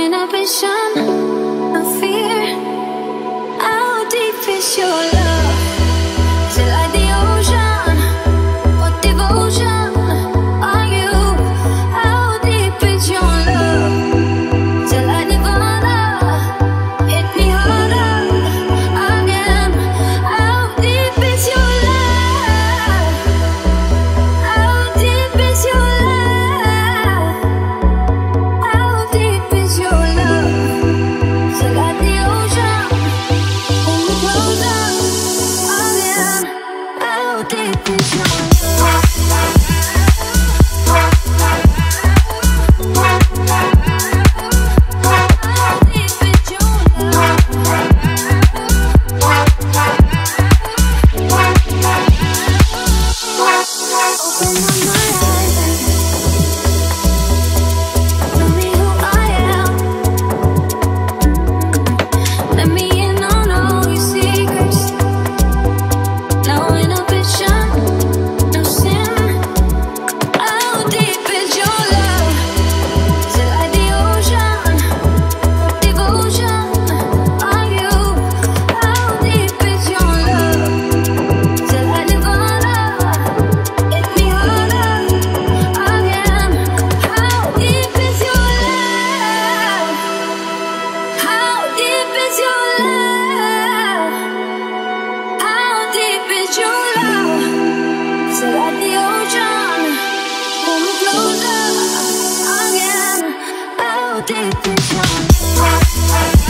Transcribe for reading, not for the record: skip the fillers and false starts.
inhibition, no fear. How deep is your love? Is it like the ocean? What devotion are you? How deep is your love? Is it like Nirvana? Hit me harder again. How deep is your love? How deep is your love? How deep is your love? Is it like the ocean? Pull me closer again. How deep is your love? Deep is your love.